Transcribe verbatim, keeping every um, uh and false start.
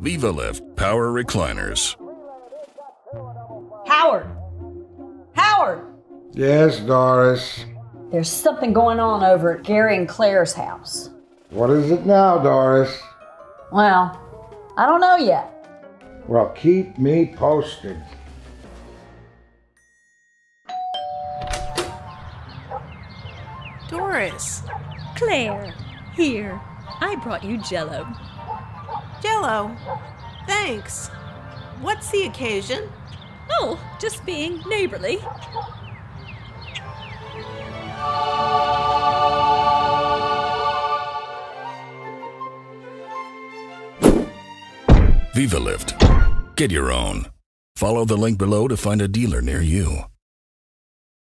VivaLift Power Recliners. Howard! Howard! Yes, Doris. There's something going on over at Gary and Claire's house. What is it now, Doris? Well, I don't know yet. Well, keep me posted. Doris. Claire, here. I brought you Jell-O. Jell-O. Thanks. What's the occasion? Oh, just being neighborly. VivaLift. Get your own. Follow the link below to find a dealer near you.